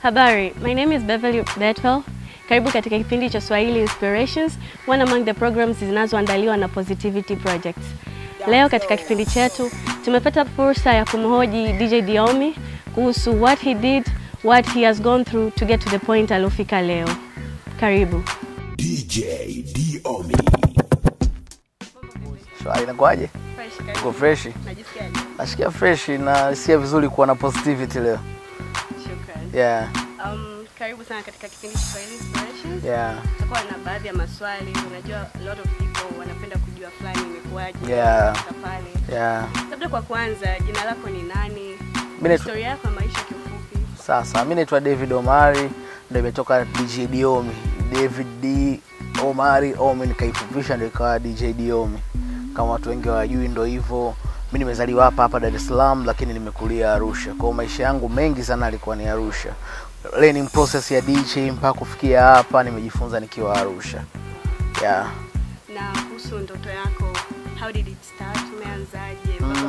Habari, my name is Beverly Betwell. Karibu katika kipindi cha Swahili Inspirations, one among the programs zinazoandaliwa na Positivity Project. Leo katika kipindi chetu tumepata fursa ya kumhoji DJ Diomi kuhusu what he did, what he has gone through to get to the point alofika leo. Karibu. DJ Diomi. Shwari, inakuaje? Fresh. Uko fresh? Najisikiaje? Nasikia fresh na nasikia vizuri kuwa na positivity leo. Shukrani. Yeah. Karibu sana katika kipindi cha Swahili Inspirations. Yeah. Tutakuwa na baadhi ya maswali. Unajua a lot of people wanapenda kujua fulani imekuaje. Yeah. Pale. Yeah. Labda kwa kwanza, jina lako ni nani? Historia yako ya maisha kifupi. Sasa mimi naitwa David Omari, ndio nimetoka DJ Diomi. David D Omari Omi nikaifupisha ndio ikawa DJ Diomi. Kama watu wengi wajui ndio hivyo. Mimi nimezaliwa hapa Dar es Salaam lakini nimekulia Arusha. Kwa maisha yangu mengi sana alikuwa ni Arusha. Learning process ya DJ mpaka kufikia hapa nimejifunza nikiwa Arusha. Yeah. Na kuhusu ndoto yako, how did it start? Umeanzaje mpaka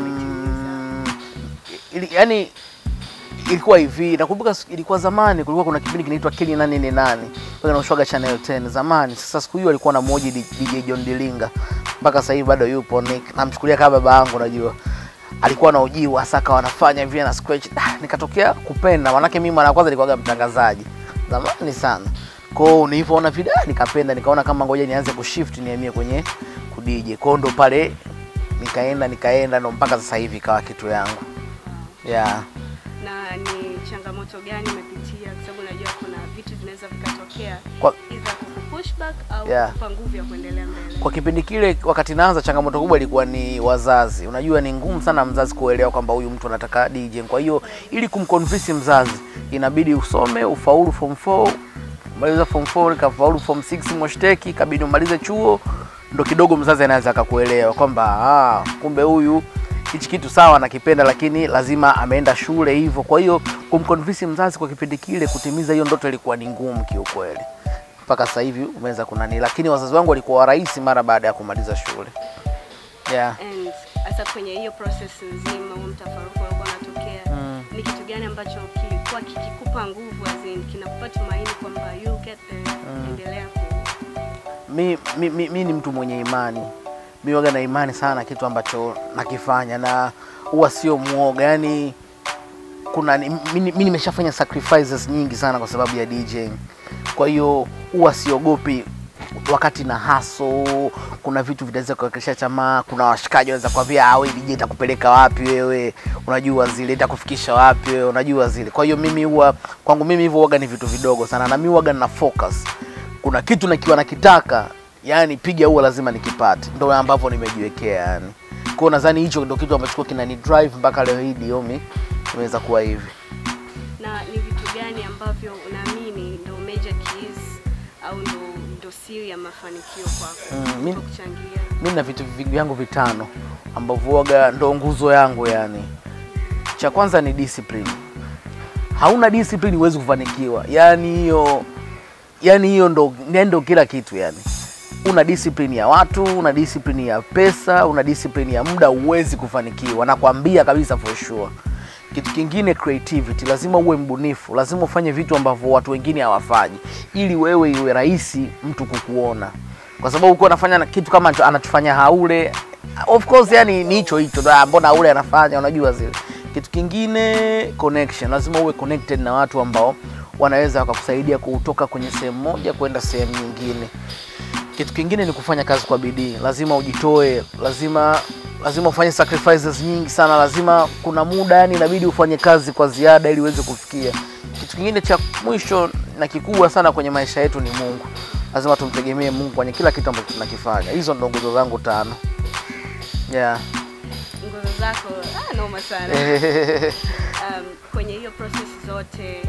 umetimiza? Yaani ilikuwa hivi, nakumbuka ilikuwa zamani kulikuwa kuna kipindi kinaitwa Kili 888. Kwa naoshwaga channel 10 zamani. Sasa siku hiyo alikuwa na mmoja DJ John Dilinga. Mpaka sasa hivi bado yupo Nick. Namchukulia kama baba yangu unajua. Alikuwa na ujiwa saka wanafanya hivi na scratch. Nikatokea kupenda maana mimi mara kwanza nilikuwa mtangazaji. Zamani sana. Kwa hiyo nilipoona video nikapenda, nikaona kama ngoja nianze kushift nihamie kwenye ku DJ. Kwa hiyo ndo pale nikaenda ndo mpaka sasa hivi ikawa kitu yangu. Yeah. Na ni changamoto gani umepitia kwa sababu unajua kuna vitu vinaweza vikatokea either pushback au kupa nguvu ya kuendelea mbele. Kwa kipindi kile wakati naanza changamoto kubwa ilikuwa ni wazazi. Unajua ni ngumu sana mzazi kuelewa kwamba huyu mtu anataka DJ. Kwa hiyo ili kumconvince mzazi inabidi usome, ufaulu form 4, maliza form 4, kafaulu form 6 moshteki, kabidi umalize chuo ndo kidogo mzazi anaweza akakuelewa kwamba kumbe huyu hichi kitu sawa nakipenda lakini lazima ameenda shule hivyo. Kwa hiyo kumconvince mzazi kwa kipindi kile kutimiza hiyo ndoto ilikuwa ni ngumu kiukweli. Mpaka sasa hivi umeweza kunani, lakini wazazi wangu walikuwa rahisi mara baada ya kumaliza shule. Yeah. And hasa kwenye hiyo process nzima mtafaruku ulikuwa unatokea, ni kitu gani ambacho kilikuwa kikikupa nguvu azin kinakupa tumaini kwamba you get there, endelea ku? Mimi ni mtu mwenye imani. Mimi waga na imani sana kitu ambacho nakifanya na huwa sio muoga. Yaani kuna mimi nimeshafanya sacrifices nyingi sana kwa sababu ya DJing. Kwa hiyo huwa siogopi wakati na hustle. Kuna vitu vitaweza kuhakikisha tamaa, kuna washikaji wanaweza kuambia wewe DJ itakupeleka wapi wewe, unajua zile itakufikisha wapi wewe, unajua zile. Kwa hiyo mimi huwa kwangu mimi hivyo huwa ni vitu vidogo sana na mimi huwa na focus. Kuna kitu nakiwa nakitaka, yani piga huwa lazima nikipate. Ndio ambavyo nimejiwekea yani. Kwa hiyo nadhani hicho ndio kitu ambacho kinani drive mpaka leo hii Diomi imeweza kuwa hivi. Na ni vitu gani ambavyo unaamini ndio major keys au ndio siri ya mafanikio kwako? Mimi na vitu vyangu vitano ambavyo huaga ndio nguzo yangu yani. Cha kwanza ni discipline. Hauna discipline huwezi kufanikiwa. Yani hiyo ndio kila kitu yani. Una discipline ya watu, una discipline ya pesa, una discipline ya muda, huwezi kufanikiwa. Nakwambia kabisa for sure. Kitu kingine creativity, lazima uwe mbunifu, lazima ufanye vitu ambavyo watu wengine hawafanyi ili wewe iwe rahisi mtu kukuona. Kwa sababu uko unafanya kitu kama anachofanya Haule, of course yani ni hicho mbona Haule anafanya unajua zile. Kitu kingine connection, lazima uwe connected na watu ambao wanaweza wakakusaidia kutoka kwenye sehemu moja kwenda sehemu nyingine. Kitu kingine ni kufanya kazi kwa bidii, lazima ujitoe, lazima ufanye sacrifices nyingi sana, lazima kuna muda yani inabidi ufanye kazi kwa ziada ili uweze kufikia. Kitu kingine cha mwisho na kikubwa sana kwenye maisha yetu ni Mungu. Lazima tumtegemee Mungu kwenye kila kitu ambacho tunakifanya. Hizo ndo nguzo zangu 5. Yeah. Nguzo zako noma sana. Kwenye hiyo process zote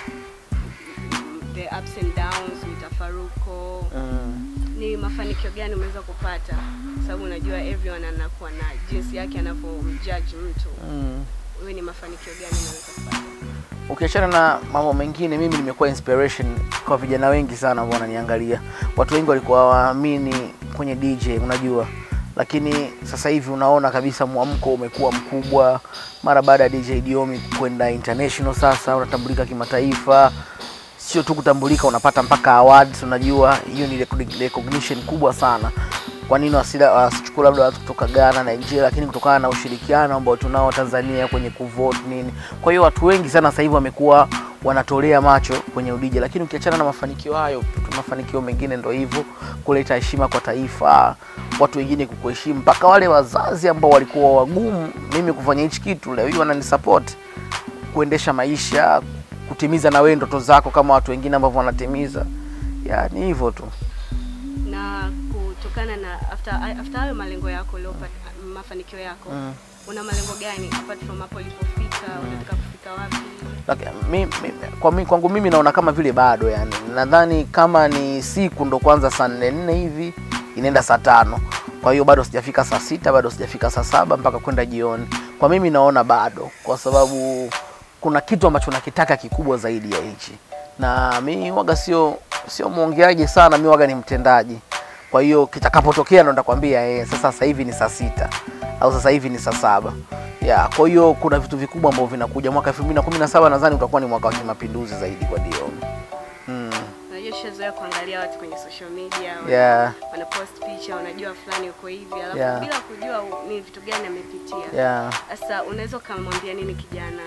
the ups and downs, mitafaruko, ni mafanikio gani umeweza kupata? Sababu unajua everyone anakuwa na jinsi yake anavyomjudge mtu. Wewe ni mafanikio gani umeweza kupata? Ukiachana na mambo mengine, mimi nimekuwa inspiration kwa vijana wengi sana ambao wananiangalia. Watu wengi walikuwa waamini kwenye DJ, unajua. lakini sasa hivi unaona kabisa mwamko umekuwa mkubwa mara baada ya DJ Diomi kwenda international. Sasa unatambulika kimataifa, sio tu kutambulika, unapata mpaka awards. Unajua hiyo ni recognition kubwa sana. Kwa nini wasichukue labda watu kutoka Ghana na Nigeria, lakini kutokana na ushirikiano ambao tunao Tanzania kwenye kuvote nini. Kwa hiyo watu wengi sana sasa hivi wamekuwa wanatolea macho kwenye udije. Lakini ukiachana na mafanikio hayo, mafanikio mengine ndio hivyo, kuleta heshima kwa taifa, watu wengine kukuheshimu, mpaka wale wazazi ambao walikuwa wagumu mimi kufanya hichi kitu leo hii wananisupport kuendesha maisha, kutimiza na wewe ndoto zako kama watu wengine ambao wanatimiza. Ya ni hivyo tu. Na kutokana na after hayo malengo yako leo, mafanikio yako, una malengo gani apart from hapo ulipofika? Unataka kufika wapi? Kwangu mimi naona kama vile bado, yani nadhani kama ni siku ndo kwanza saa 4 hivi inaenda saa 5. Kwa hiyo bado sijafika saa 6, bado sijafika saa 7 mpaka kwenda jioni. Kwa mimi naona bado, kwa sababu kuna kitu ambacho nakitaka kikubwa zaidi ya hichi. Na mimi waga sio muongeaji sana, mimi waga ni mtendaji. Kwa hiyo kitakapotokea ndo nitakwambia sasa hivi ni saa 6 au sasa hivi ni saa 7. Kwa hiyo kuna vitu vikubwa ambavyo vinakuja. Mwaka 2017 nadhani utakuwa ni mwaka wa kimapinduzi zaidi kwa Diomi. Unajua shazoea kuangalia watu kwenye social media, wana post picha, unajua fulani uko hivi, alafu bila kujua ni vitu gani amepitia. Sasa unaweza kumwambia nini kijana?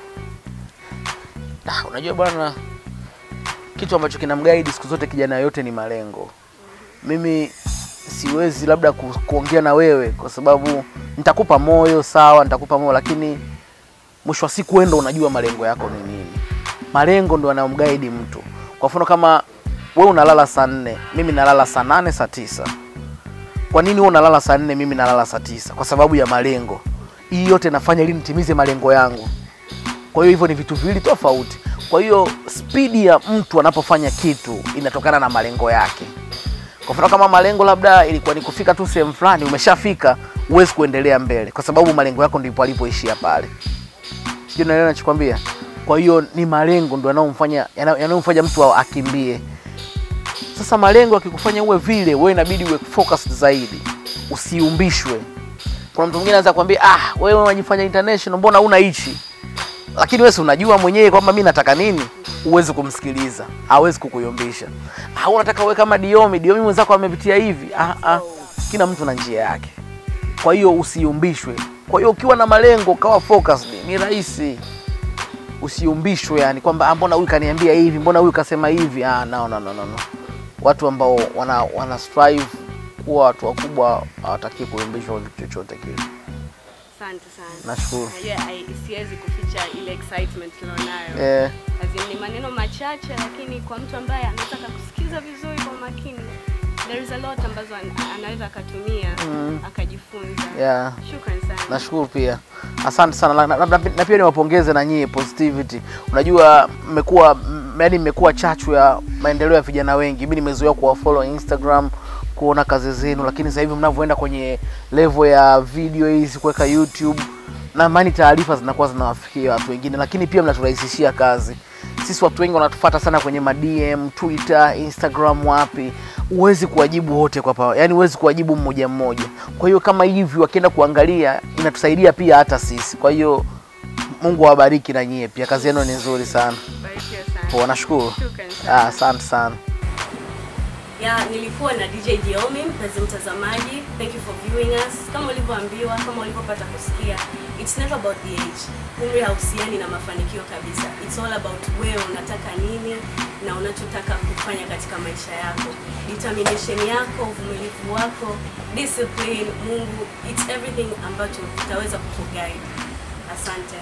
Unajua bwana, kitu ambacho kinamguide siku zote kijana yote ni malengo. Mimi siwezi labda kuongea na wewe kwa sababu nitakupa moyo, sawa, nitakupa moyo, lakini mwisho wa siku wewe ndo unajua malengo yako ni nini. Malengo ndo yanayomguide mtu. Kwa mfano kama wewe unalala saa 4, mimi nalala saa 8, saa 9. Kwa nini wewe unalala saa 4, mimi nalala saa 9? Kwa sababu ya malengo. Hii yote nafanya ili nitimize malengo yangu. Kwa hiyo hivyo ni vitu viwili tofauti. Kwa hiyo speed ya mtu anapofanya kitu inatokana na malengo yake. Kwa mfano kama malengo labda ilikuwa ni kufika tu sehemu fulani, umeshafika, huwezi kuendelea mbele kwa sababu malengo yako ndipo alipoishia pale. Sio, unaelewa ninachokwambia? Kwa hiyo ni malengo ndio yanayomfanya mtu akimbie. Sasa malengo yakikufanya uwe vile, wewe inabidi uwe focused zaidi. Usiumbishwe. Kuna mtu mwingine anaweza kuambia, wewe unajifanya international, mbona huna hichi? Lakini wewe unajua mwenyewe kwamba mimi nataka nini, uweze kumsikiliza, hawezi kukuyumbisha. Unataka wewe kama Diomi mwenzako amepitia hivi. Kila mtu na njia yake. Kwa hiyo usiumbishwe. Kwa hiyo ukiwa na malengo, kawa focused, ni rahisi. Usiumbishwe, yani kwamba mbona huyu kaniambia hivi, mbona huyu kasema hivi. No. Watu ambao wana strive kuwa watu wakubwa hawataki kuumbishwa kitu chochote kile. Asante sana. Nashukuru. Siwezi kuficha ile excitement nilionayo. Ni maneno machache, lakini kwa mtu ambaye anataka kusikiza vizuri kwa makini, there is a lot ambazo anaweza akatumia akajifunza. Shukrani sana. Nashukuru pia. Asante sana. Na pia niwapongeze na nyie Positivity. Unajua mmekuwa chachu ya maendeleo ya vijana wengi. Mimi nimezoea kuwafollow Instagram, kuona kazi zenu, lakini sasa hivi mnavyoenda kwenye level ya video hizi kuweka YouTube, na maana taarifa zinakuwa zinawafikia watu wengine, lakini pia mnaturahisishia kazi. Sisi watu wengi wanatufuata sana kwenye DM, Twitter, Instagram, wapi. Huwezi kuwajibu wote kwa pamoja. Yaani huwezi kuwajibu mmoja mmoja. Kwa hiyo kama hivi wakienda kuangalia inatusaidia pia hata sisi. Kwa hiyo Mungu awabariki na nyie pia. Kazi yenu ni nzuri sana. Barikiwa sana. Nashukuru. Asante sana. Nilikuwa na DJ Diomi, mpenzi mtazamaji. Thank you for viewing us. Kama ulivyoambiwa, kama ulivyopata kusikia, it's never about the age. Umri hauhusiani na mafanikio kabisa. It's all about wewe unataka nini na unachotaka kufanya katika maisha yako. Determination yako, uvumilivu wako, discipline, Mungu, it's everything ambacho kitaweza kukuguide. Asante.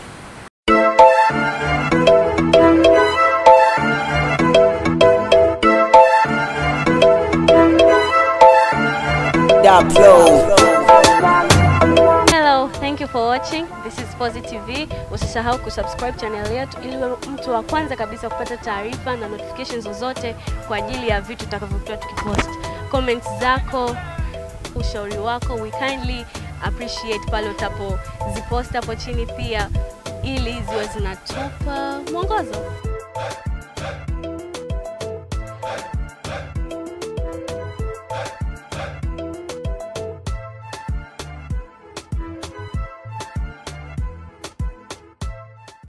Hello, thank you for watching. This is Positive. Usisahau kusubscribe channel yetu ili mtu wa kwanza kabisa kupata taarifa na notifications zozote kwa ajili ya vitu tutakavyokuwa tukipost. Comments zako, ushauri wako, we kindly appreciate pale utapo zipost hapo chini pia ili ziwe zinatupa mwongozo.